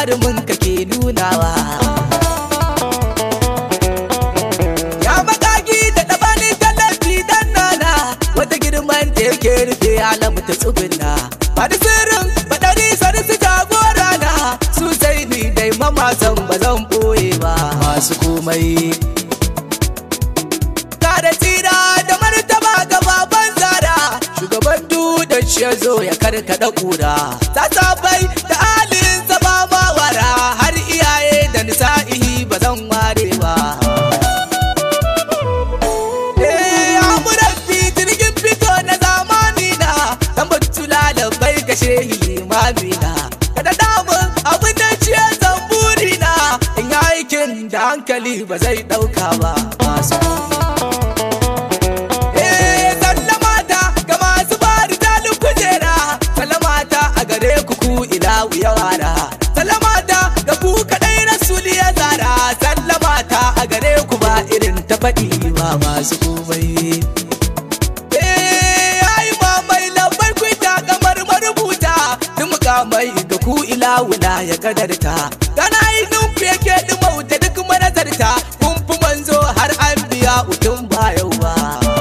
jarumin kake nunawa. Ya makaki da ɗabani tallafi dan nana, wata girman da yake rufe alamu ta tsubinna. Bani sirrin baɗari sarsu jagora na, su sai ni dai mamasan ba zan ɓoye ba. Masu komai kada tsira da martaba ga baban zara, shugaban dudan shi ya zo ya karkada ƙura. Ta sabai da alinsa ba mawara, har iyaye da nisa'ihi ba zan ware ba. Jirgin fito na zamani na, dan batula da bai kashe limamina. Kada damun abin da ciye zamburi na, in yi aikin da hankali ba zai ɗauka ba. Masu yawara salamata ga ku kadai rasuli ya zara, sallamata a gare ku ba irin ta faɗi ba. Masu komai ai mamai labai ku ta kamar marubuta, dumuka mai ga ku ilawuna ya kadarta. Kana yi nufi yake dumauta duk manazarta, kun fi manzo har an biya utun ba yau ba.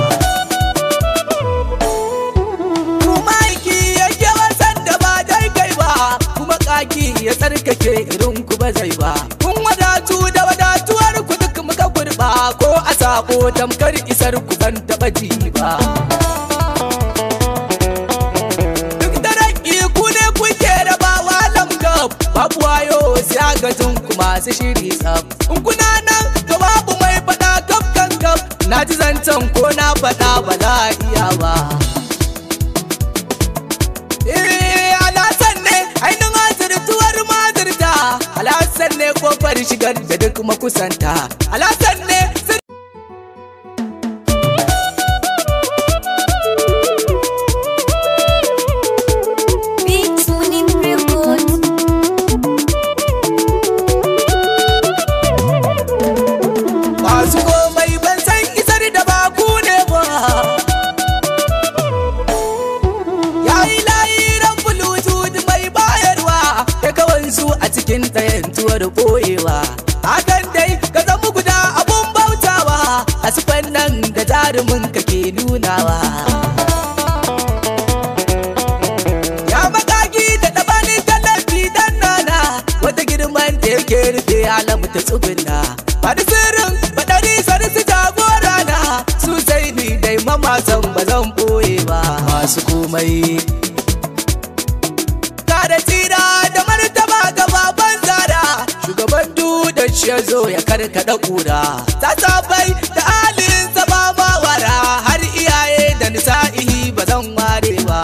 Ya tsarkake irin ku ba zai ba, kun wadatu da wadatuwar ku duk muka kurba, ko a sako tamkar isar ku ban taɓa ji ba. Duk da raƙi ku ne kuke rabawa lamgab, babu wayo sai agajin ku masu shiri tsaf. In kuna nan ga babu mai faɗa kaf kan kaf, na ji zancen ko na faɗa ba za a iya ba. Alhassan ne kofar shigar da duk makusanta. Alhassan ne masu komai ban san isar da baku ne ba. Yayi layiran bulutut mai bayarwa, ya kawansu a cikin tayantuwar ɓoyewa. Hakan dai ka zama guda abun bautawa, a sufan nan da jarumin kake nunawa. Ya makaki da ɗabani tallafi dan nana, wata girman da yake rufe alamu ta tsubinna. Bani sirrin baɗari sarsu jagora na, su sai ni dai mamasan ba zan ɓoye ba. Masu komai kada tsira da martaba ga baban zara, shugaban dudan shi ya zo ya karkada ƙura. Ta sabai da alinsa ba mawara, har iyaye da nisa'ihi ba zan ware ba.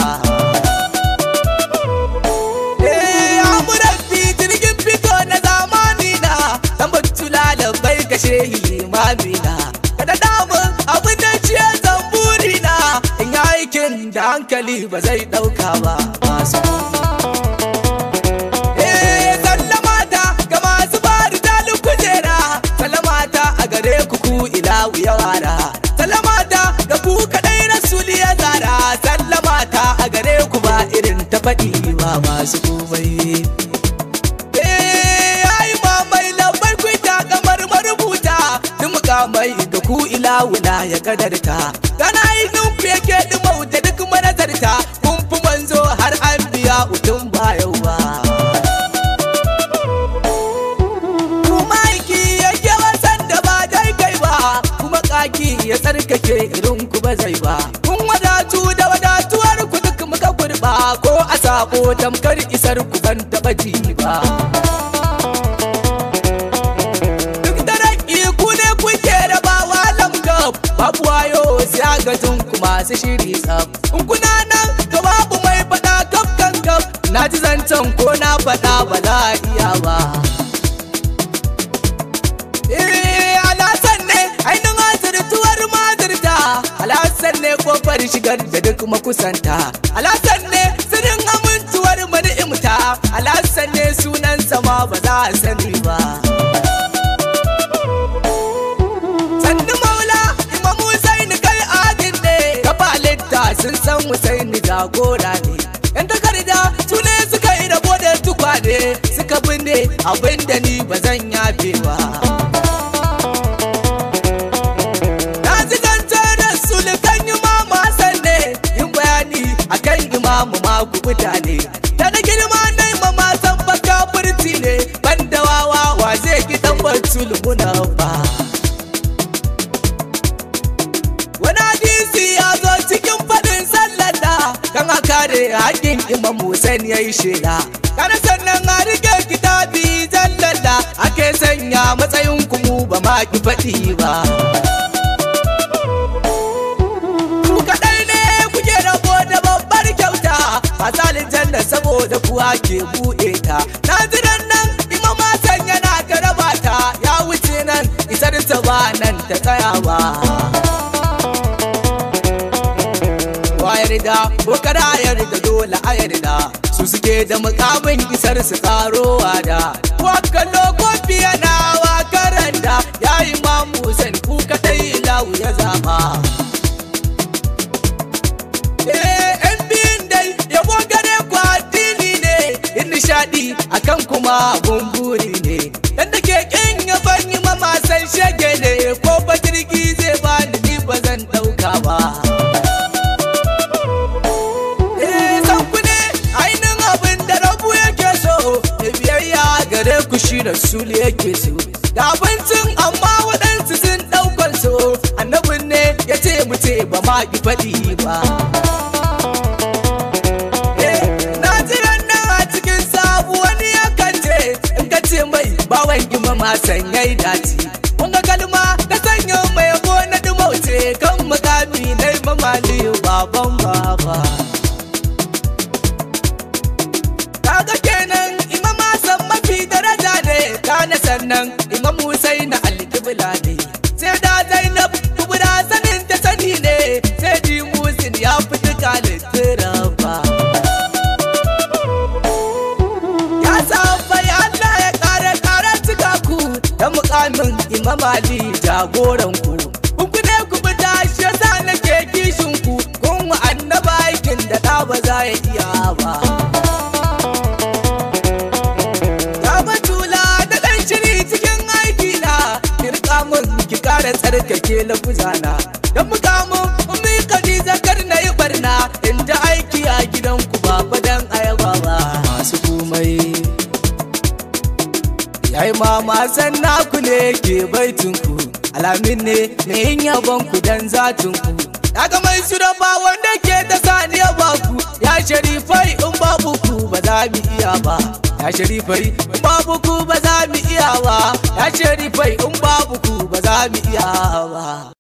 Jirgin fito na zamani na, dan batula da bai kashe limamina. Kada damun abin da ciye zamburi na, in yi aikin da hankali ba zai ɗauka ba. Masu yawara salamata ga ku kadai rasuli ya zara, sallamata a gare ku ba irin ta faɗi ba. Masu komai ai mamai labai ku ta kamar marubuta, dumuka mai ga ku ilawuna ya kadarta. Kana yi nufi yake dumauta duk manazarta, kun fi manzo har an biya utun ba yau ba. Ya tsarkake irin ku ba zai ba, kun wadatu da wadatuwar ku duk muka kurba, ko a sako tamkar isar ku ban taɓa ji ba. Duk da raƙi ku ne kuke rabawa lamgab, babu wayo sai agajin ku masu shiri tsaf. In kuna nan ga babu mai faɗa kaf kan kaf, na ji zancen ko na faɗa ba za a iya ba. Alhassan ne kofar shigar da duk makusanta. Alhassan ne sirrin amintuwar mani'imta. Alhassan ne sunan sama ba za a sani ba. Sannu maula Imam Hussein kai adin ne, kafa litta sun san Hussein jagora ne. Yan takarda su ne suka yi rabo da tukwane, suka binne abinda ni ba zan yafe ba. Na ji zancen Rasul kan Imamu Hassan ne, yin bayani akan Imamu ma ku mutane. Da na girma na Imama san baka furci ne, banda wawa zai ki tabbatul munafa. Wani hadisi ya zo cikin faɗin sallar da kan a kare haƙƙin Imam Hussein ya yi shela. Kana sannan a rike kitabi jallalla ake sanya matsayin kumu ba ma ki faɗi ba. Ku kaɗai ne kuke rabo da babbar kyauta, fasalin janna saboda kuwa ke buɗe ta. Na jiran nan Imam Hassan yana ta raba ta, ya wuce nan isar ta ba nan ta tsaya ba. Wa yarda ko kada yarda dole a yarda, su suke da mukamin isar su karowa da. Wakalo ko fiye na wa karanta, ya Imam Hussein ku kadai lawu ya zaba. Yan biyun dai yabo gare ku addini ne, in nishaɗi akan kuma bumburi ne. Dan da ke kin yaban Imam Hassan shege ne, ko ba jirgi zai bani ni ba zan ɗauka ba. Gare ku shi Rasul yake so da abincin, amma waɗansu sun ɗaukar so. Annabin ne ya ce mu ce ba ma ki faɗi ba. Na jiran nan a cikin sabu wani ya kance, in ka ce mai bawan Imam Hassan yayi dace. Wanga kalma ka sanya mai yabo na dumauce, kan mukami na Imam Aliyu baban baba. Kaga kenan kana sannan Imam Hussein al-Qibla ne, sai da Zainab kubura sanin ta sani ne, sai di Musin ya fita kalittira ba. Ya safa ya Allah ya kare cika ku da mukamin Imam Ali jagoran ku. Ku ne ku fita shi yasa nake kishin ku, kun wa annaba aikin da da ba za ya iya ba. Ki kara tsarkake lafuzana don mukamin ummi Khadija kar na yi barna, inda aiki a gidanku ba fadan ayaba ba. Masu komai yayi Mama san naku ne ke baitinku, alamin ne me yin yabon ku dan zatinku. Daga mai su da ba wanda ke ta saniya ba ku, ya sharifai in babu ku ba za mu iya ba. Ya sharifai in babu ku ba za mu iya ba, ya sharifai in babu ku ba za mu iya ba.